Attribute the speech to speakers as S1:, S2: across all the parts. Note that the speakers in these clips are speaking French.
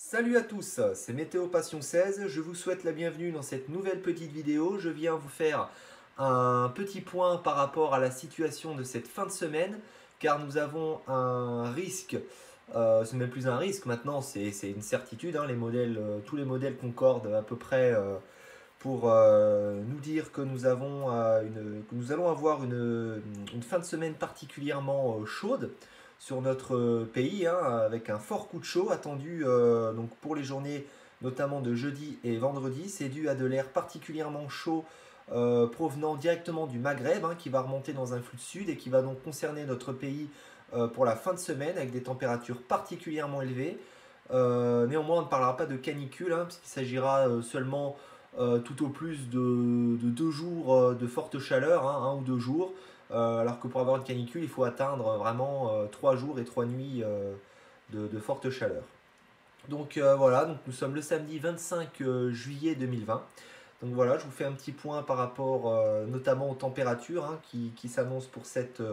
S1: Salut à tous, c'est Météo Passion 16, je vous souhaite la bienvenue dans cette nouvelle petite vidéo. Je viens vous faire un petit point par rapport à la situation de cette fin de semaine, car nous avons un risque, c'est même plus un risque maintenant, c'est une certitude, hein, tous les modèles concordent à peu près pour nous dire que que nous allons avoir une fin de semaine particulièrement chaude sur notre pays, hein, avec un fort coup de chaud attendu donc pour les journées notamment de jeudi et vendredi. C'est dû à de l'air particulièrement chaud provenant directement du Maghreb, hein, qui va remonter dans un flux de sud et qui va donc concerner notre pays pour la fin de semaine avec des températures particulièrement élevées. Néanmoins, on ne parlera pas de canicule, hein, puisqu'il s'agira seulement tout au plus de 2 jours de forte chaleur, hein, 1 ou 2 jours, alors que pour avoir une canicule, il faut atteindre vraiment 3 jours et 3 nuits de forte chaleur. Donc voilà, donc nous sommes le samedi 25 juillet 2020. Donc voilà, je vous fais un petit point par rapport notamment aux températures, hein, qui s'annoncent pour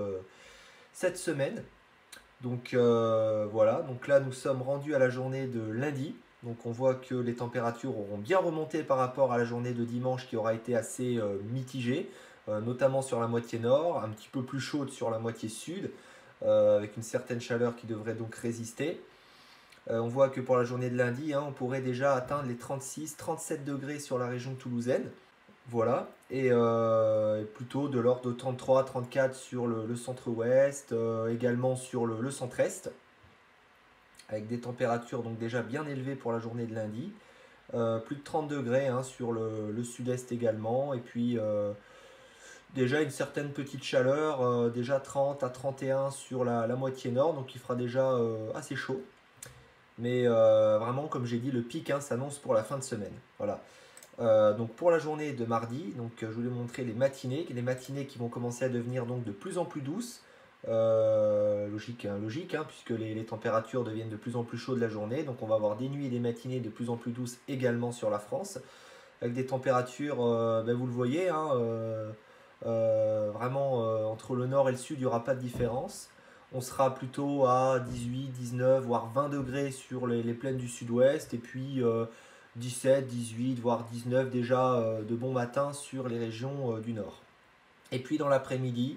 S1: cette semaine. Donc voilà, donc là nous sommes rendus à la journée de lundi. Donc on voit que les températures auront bien remonté par rapport à la journée de dimanche qui aura été assez mitigée, notamment sur la moitié nord, un petit peu plus chaude sur la moitié sud, avec une certaine chaleur qui devrait donc résister. On voit que pour la journée de lundi, hein, on pourrait déjà atteindre les 36-37 degrés sur la région toulousaine. Voilà, et plutôt de l'ordre de 33-34 sur le centre-ouest, également sur le centre-est, avec des températures donc déjà bien élevées pour la journée de lundi. Plus de 30 degrés, hein, sur le sud-est également, et puis déjà une certaine petite chaleur, déjà 30 à 31 sur la moitié nord, donc il fera déjà assez chaud. Mais vraiment, comme j'ai dit, le pic, hein, s'annonce pour la fin de semaine. Voilà. Donc pour la journée de mardi, donc je voulais montrer les matinées qui vont commencer à devenir donc de plus en plus douces. Logique, hein, logique, hein, puisque les températures deviennent de plus en plus chaudes la journée. Donc on va avoir des nuits et des matinées de plus en plus douces également sur la France, avec des températures, ben vous le voyez, hein, vraiment entre le nord et le sud, il n'y aura pas de différence. On sera plutôt à 18, 19, voire 20 degrés sur les plaines du sud-ouest, et puis 17, 18, voire 19 déjà de bon matin sur les régions du nord. Et puis dans l'après-midi,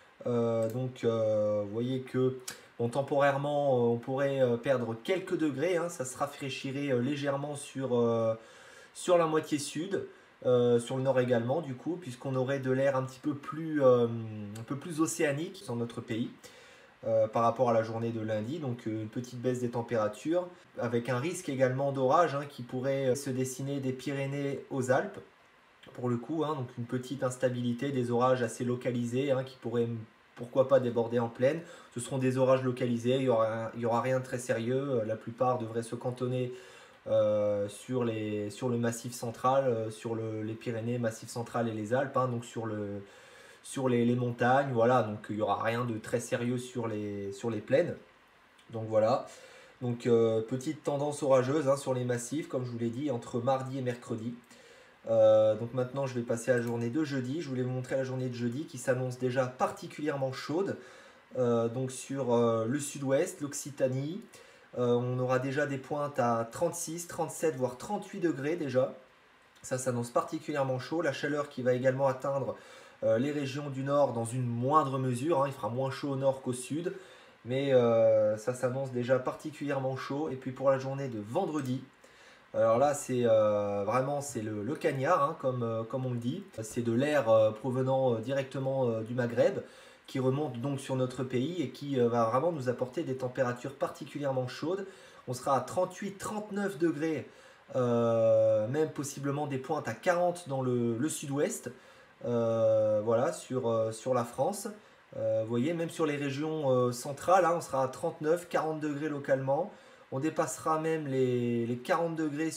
S1: vous voyez que bon, temporairement on pourrait perdre quelques degrés, hein, ça se rafraîchirait légèrement sur la moitié sud, sur le nord également du coup, puisqu'on aurait de l'air un peu plus océanique dans notre pays. Par rapport à la journée de lundi, donc une petite baisse des températures, avec un risque également d'orage, hein, qui pourrait se dessiner des Pyrénées aux Alpes, pour le coup, hein, donc une petite instabilité, des orages assez localisés, hein, qui pourraient pourquoi pas déborder en plaine. Ce seront des orages localisés, il y aura rien de très sérieux, la plupart devraient se cantonner sur le massif central, sur les Pyrénées, massif central et les Alpes, hein, donc sur les montagnes, voilà, donc il n'y aura rien de très sérieux sur les plaines. Donc voilà, donc petite tendance orageuse, hein, sur les massifs, comme je vous l'ai dit, entre mardi et mercredi. Donc maintenant je vais passer à la journée de jeudi. Je voulais vous montrer la journée de jeudi qui s'annonce déjà particulièrement chaude. Donc sur le sud-ouest, l'Occitanie, on aura déjà des pointes à 36, 37, voire 38 degrés déjà. Ça s'annonce particulièrement chaud. La chaleur qui va également atteindre les régions du nord dans une moindre mesure, hein. Il fera moins chaud au nord qu'au sud, mais ça s'annonce déjà particulièrement chaud. Et puis pour la journée de vendredi, alors là c'est vraiment c'est le cagnard, hein, comme on le dit. C'est de l'air provenant directement du Maghreb qui remonte donc sur notre pays et qui va vraiment nous apporter des températures particulièrement chaudes. On sera à 38-39 degrés, même possiblement des pointes à 40 dans le sud-ouest, voilà, sur la France. Vous voyez, même sur les régions centrales, hein, on sera à 39-40 degrés localement. On dépassera même les 40 degrés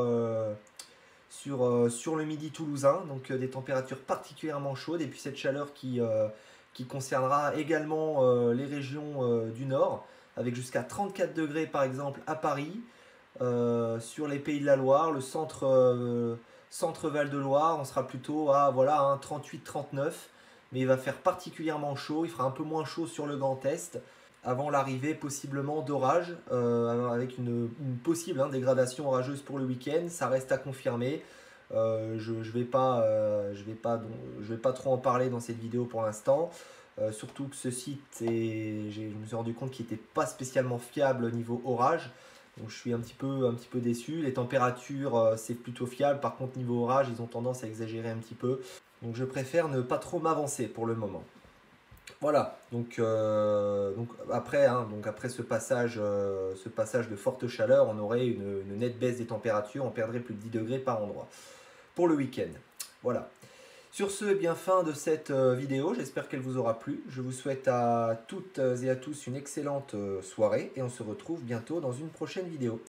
S1: sur le midi toulousain, donc des températures particulièrement chaudes. Et puis cette chaleur qui concernera également les régions du nord, avec jusqu'à 34 degrés par exemple à Paris, sur les Pays de la Loire, le centre Val de Loire, on sera plutôt à voilà, hein, 38-39, mais il va faire particulièrement chaud, il fera un peu moins chaud sur le Grand Est, avant l'arrivée possiblement d'orages, avec une possible dégradation orageuse pour le week-end. Ça reste à confirmer. Je ne vais pas trop en parler dans cette vidéo pour l'instant. Surtout que ce site, je me suis rendu compte qu'il n'était pas spécialement fiable au niveau orage. Donc je suis un petit peu déçu. Les températures, c'est plutôt fiable. Par contre, niveau orage, ils ont tendance à exagérer un petit peu. Donc je préfère ne pas trop m'avancer pour le moment. Voilà, donc après ce passage de forte chaleur, on aurait une nette baisse des températures, on perdrait plus de 10 degrés par endroit pour le week-end. Voilà. Sur ce, eh bien, fin de cette vidéo, j'espère qu'elle vous aura plu. Je vous souhaite à toutes et à tous une excellente soirée et on se retrouve bientôt dans une prochaine vidéo.